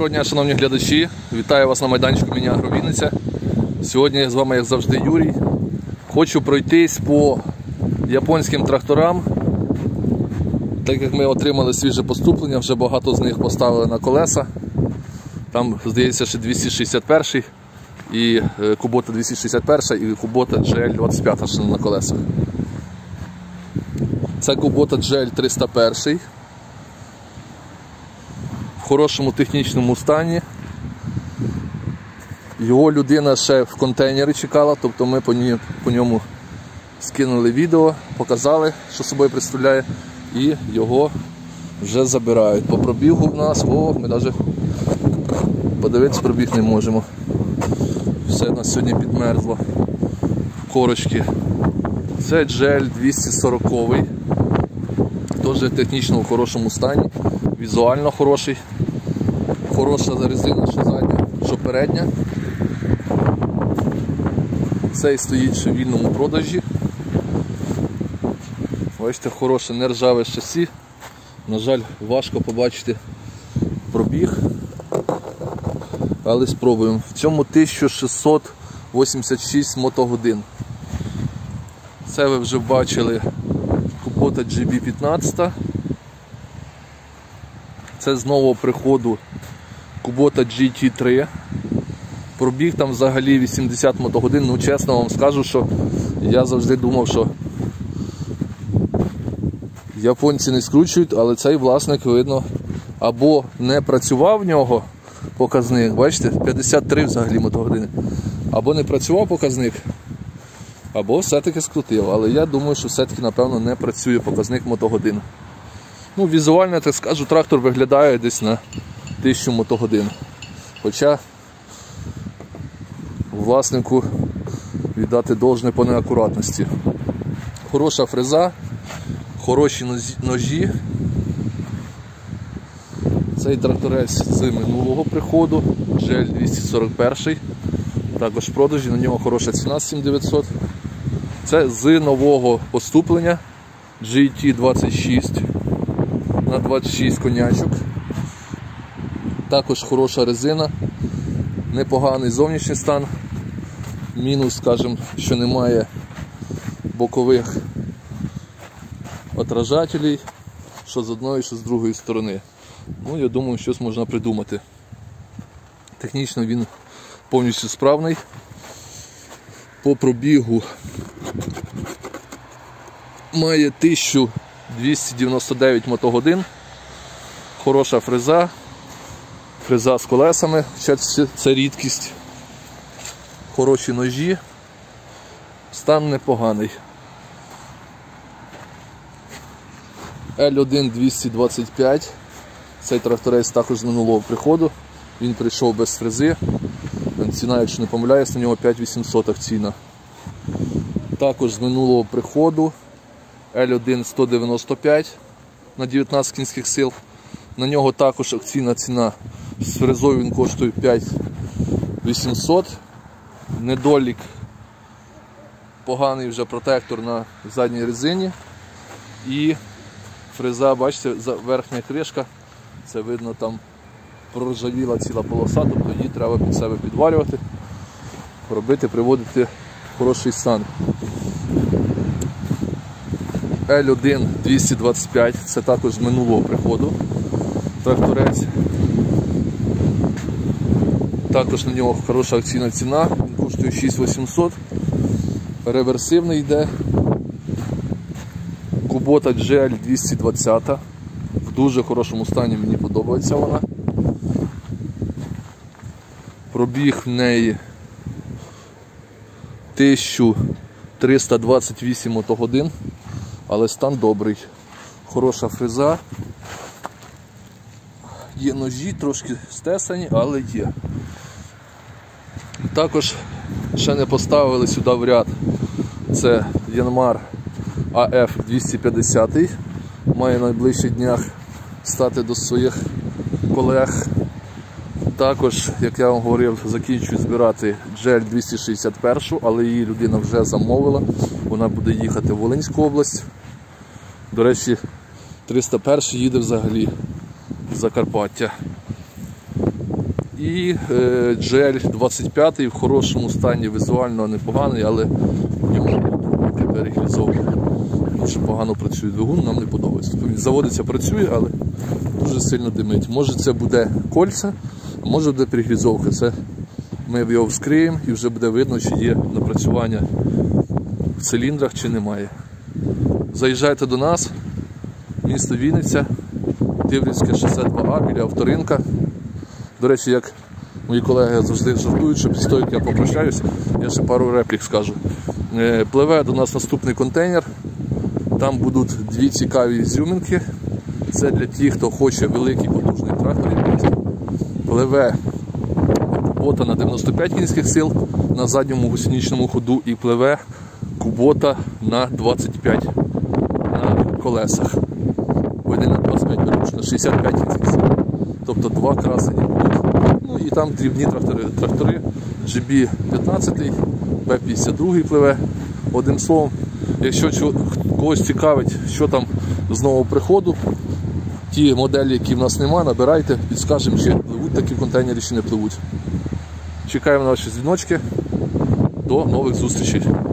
Доброго дня, шановні глядачі! Вітаю вас на майданчику Міні-Агровінниця. Сьогодні з вами, як завжди, Юрій. Хочу пройтись по японським тракторам. Так як ми отримали свіже поступлення, вже багато з них поставили на колеса. Там, здається, ще 261 і Kubota 261 і Kubota GL25 ще на колесах. Це Kubota GL301. В хорошому технічному стані. Його людина ще в контейнері чекала, тобто ми по ньому скинули відео, показали, що собою представляє, і його вже забирають. По пробігу в нас, ми навіть подивитися пробіг не можемо. Все у нас сьогодні підмерзло в корочки. Це GL240, теж технічно в хорошому стані, візуально хороший. Хороша резина, що задня, що передня. Цей стоїть ще в вільному продажі. Бачите, хороше нержаве шасі. На жаль, важко побачити пробіг. Але спробуємо. В цьому 1686 мотогодин. Це ви вже бачили Kubota GB15. Це з нового приходу Kubota GT3. Пробіг там взагалі 80 мотогодин. Ну, чесно вам скажу, що я завжди думав, що японці не скручують, але цей власник, видно, або не працював в нього показник, бачите, 53 взагалі мотогодини, або не працював показник, або все-таки скрутив. Але я думаю, що все-таки, напевно, не працює показник мотогодин. Ну, візуально, так скажу, трактор виглядає десь на 1000 мотогодин. Хоча власнику віддати должне по неакуратності. Хороша фреза, хороші ножі. Цей тракторець з минулого приходу, GL241, також в продажі, на нього хороша ціна 7900. Це з нового поступлення GT26 на 26 конячок. Також хороша резина, непоганий зовнішній стан. Мінус, скажімо, що немає бокових отражателів, що з одної, що з другої сторони. Ну, я думаю, щось можна придумати. Технічно він повністю справний. По пробігу має 1299 мотогодин. Хороша фреза. Фреза з колесами, це рідкість. Хороші ножі. Стан непоганий. L1 цей тракторець також з минулого приходу. Він прийшов без фрези. Ціна, якщо не помиляюсь, на нього 5800 акційна. Також з минулого приходу L1 195 на 19 кінських сил. На нього також акційна ціна. З фрезою він коштує 5800. Недолік, поганий вже протектор на задній резині. І фреза, бачите, верхня кришка, це видно, там проржавіла ціла полоса, тобто її треба під себе підварювати, робити, приводити в хороший стан. L1 225, це також з минулого приходу тракторець. Також на нього хороша акційна ціна, він коштує 6800. Реверсивний йде. Kubota GL220. В дуже хорошому стані, мені подобається вона. Пробіг в неї 1328 мотогодин, але стан добрий. Хороша фреза. Є ножі, трошки стесані, але є. Також ще не поставили сюди в ряд. Це Yanmar AF250. Має в найближчих днях стати до своїх колег. Також, як я вам говорив, закінчую збирати GL261, але її людина вже замовила. Вона буде їхати в Волинську область. До речі, 301 їде взагалі з Закарпаття. І GL25 в хорошому стані, візуально непоганий, але в ньому перегрізовка. Дуже погано працює двигун, нам не подобається. Він заводиться, працює, але дуже сильно димить. Може це буде кольця, а може буде перегрізовка. Це ми його вскриємо і вже буде видно, чи є напрацювання в циліндрах, чи немає. Заїжджайте до нас, місто Вінниця, Тиврівське шосе 2А, біля авторинка. До речі, як мої колеги завжди жартують, що після того, як я попрощаюся, я ще пару реплік скажу. Пливе до нас наступний контейнер, там будуть дві цікаві ізюминки. Це для тих, хто хоче великий потужний трактор. Пливе Кубота на 95 кінських сил на задньому гусеничному ходу і пливе Кубота на 25 на колесах. Ой, не на 25, на 65 кінських сил. Тобто два красені будуть. Ну і там дрібні трактори GB15, B52 пливе. Одним словом, якщо когось цікавить, що там з нового приходу, ті моделі, які в нас немає, набирайте, підскажемо, чи пливуть такі контейнери, чи не пливуть. Чекаємо на ваші дзвіночки. До нових зустрічей.